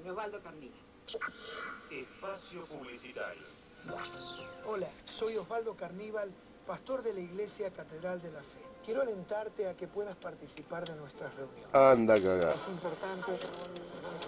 nombre, Osvaldo Carníbal. Espacio publicitario. Hola, soy Osvaldo Carníbal, pastor de la Iglesia Catedral de la Fe. Quiero alentarte a que puedas participar de nuestras reuniones. Anda, cagá. Es importante